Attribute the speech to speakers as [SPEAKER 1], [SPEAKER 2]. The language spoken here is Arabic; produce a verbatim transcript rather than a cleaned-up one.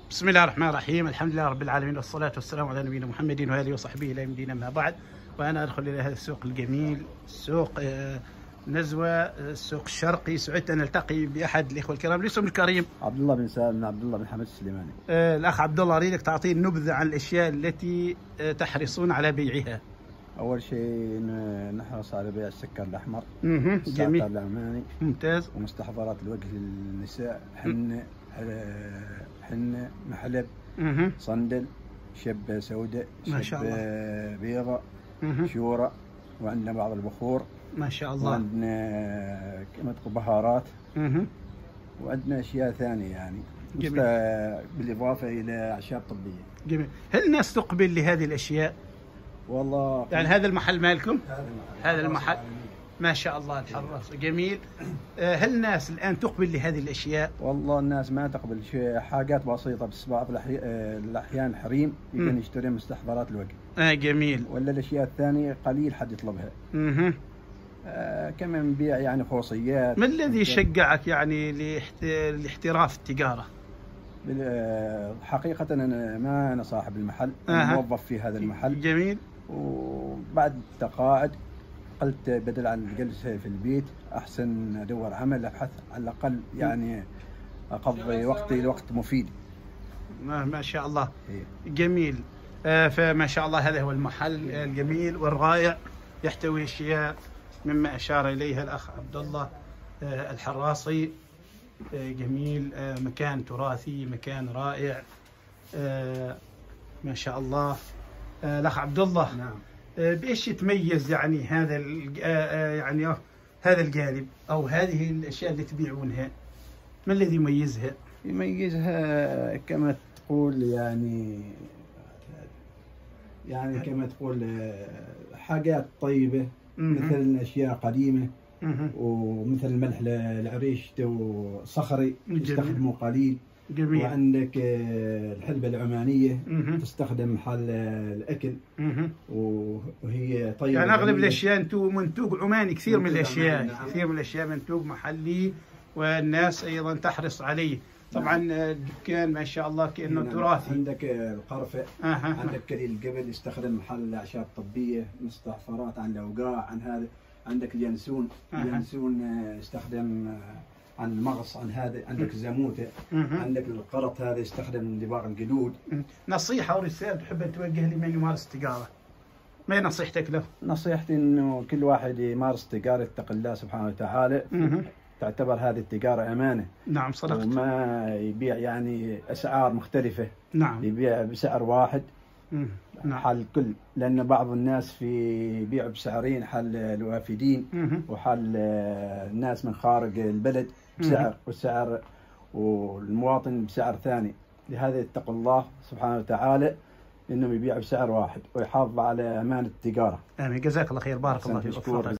[SPEAKER 1] بسم الله الرحمن الرحيم. الحمد لله رب العالمين، والصلاة والسلام على نبينا محمد وآله وصحبه إلى يوم ما بعد. وأنا أدخل إلى هذا السوق الجميل، سوق نزوة، السوق الشرقي. سعدت أن ألتقي بأحد الإخوة الكرام. الاسم الكريم
[SPEAKER 2] عبد الله بن سالم، عبد الله بن حمد السليماني.
[SPEAKER 1] آه الأخ عبد الله، أريدك تعطيني نبذة عن الأشياء التي آه تحرصون على بيعها.
[SPEAKER 2] أول شيء نحرص على بيع السكر الأحمر.
[SPEAKER 1] اها جميل،
[SPEAKER 2] العماني
[SPEAKER 1] ممتاز.
[SPEAKER 2] ومستحضرات الوجه للنساء، حنة حنة محلب،
[SPEAKER 1] اها
[SPEAKER 2] صندل، شبة سوداء،
[SPEAKER 1] ما شاء الله،
[SPEAKER 2] شبة بيضاء،
[SPEAKER 1] اها
[SPEAKER 2] شورى، وعندنا بعض البخور
[SPEAKER 1] ما شاء الله،
[SPEAKER 2] وعندنا كما تقول بهارات،
[SPEAKER 1] اها
[SPEAKER 2] وعندنا أشياء ثانية يعني
[SPEAKER 1] جميل،
[SPEAKER 2] بالإضافة إلى أعشاب طبية.
[SPEAKER 1] جميل. هل الناس تقبل لهذه الأشياء؟ والله يعني هذا المحل مالكم؟
[SPEAKER 2] هذا المحل,
[SPEAKER 1] هذا المحل ما شاء الله الحراس جميل. هل الناس الآن تقبل لهذه الأشياء؟
[SPEAKER 2] والله الناس ما تقبل شيء، حاجات بسيطة بس بعض الأحيان حريم يمكن يشتري مستحضرات الوجه.
[SPEAKER 1] آه جميل.
[SPEAKER 2] ولا الأشياء الثانية قليل حد يطلبها.
[SPEAKER 1] اها
[SPEAKER 2] آه كمان نبيع يعني خصوصيات.
[SPEAKER 1] ما الذي شجعك يعني لاحتراف التجارة؟
[SPEAKER 2] حقيقة أنا ما أنا صاحب المحل، أنا
[SPEAKER 1] آه.
[SPEAKER 2] موظف في هذا المحل.
[SPEAKER 1] جميل.
[SPEAKER 2] وبعد تقاعد قلت بدل عن الجلوس في البيت أحسن أدور عمل، أبحث على الأقل يعني أقضي وقتي لوقت مفيد.
[SPEAKER 1] ما شاء الله
[SPEAKER 2] إيه.
[SPEAKER 1] جميل. آه فما شاء الله هذا هو المحل الجميل والرائع، يحتوي أشياء مما أشار إليها الأخ عبد الله آه الحراصي. آه جميل. آه مكان تراثي، مكان رائع. آه ما شاء الله. آه الأخ عبد الله،
[SPEAKER 2] نعم.
[SPEAKER 1] آه بإيش يتميز يعني هذا آه يعني آه هذا الجانب أو هذه الأشياء اللي تبيعونها؟ ما الذي يميزها؟
[SPEAKER 2] يميزها كما تقول يعني يعني كما تقول حاجات طيبة، مثل أشياء قديمة، ومثل الملح العريش وصخري يستخدموا قليل.
[SPEAKER 1] جميل.
[SPEAKER 2] وعندك الحلبة العمانية تستخدم حال الأكل، وهي طيبة
[SPEAKER 1] يعني أغلب الأشياء منتوج عماني. كثير من الأشياء نعم. كثير من الأشياء منتوج محلي، والناس أيضا تحرص عليه. طبعا الدكان ما شاء الله كأنه نعم. تراثي.
[SPEAKER 2] عندك القرفة،
[SPEAKER 1] آه.
[SPEAKER 2] عندك كليل الجبل يستخدم محل أعشاب طبية، مستحضرات عن الأوقاع عن هذا. عندك اليانسون، آه. اليانسون يستخدم عن المغص عن هذا. عندك الزموتة، عندك القرط هذا يستخدم لباغ الجلود.
[SPEAKER 1] نصيحة ورسالة تحب أن توجه لمن يمارس التجارة، ما نصيحتك له؟
[SPEAKER 2] نصيحتي انه كل واحد يمارس التجارة، يتقي الله سبحانه وتعالى. تعتبر هذه التجارة أمانة.
[SPEAKER 1] نعم صدقت.
[SPEAKER 2] وما يبيع يعني أسعار مختلفة.
[SPEAKER 1] نعم.
[SPEAKER 2] يبيع بسعر واحد. نعم. حال كل، لأن بعض الناس في يبيعوا بسعرين، حال الوافدين وحال الناس من خارج البلد بسعر، والسعر والمواطن بسعر ثاني. لهذا يتقوا الله سبحانه وتعالى انهم يبيعوا بسعر واحد ويحافظوا على امان التجاره.
[SPEAKER 1] امين. جزاك الله خير، بارك الله فيك.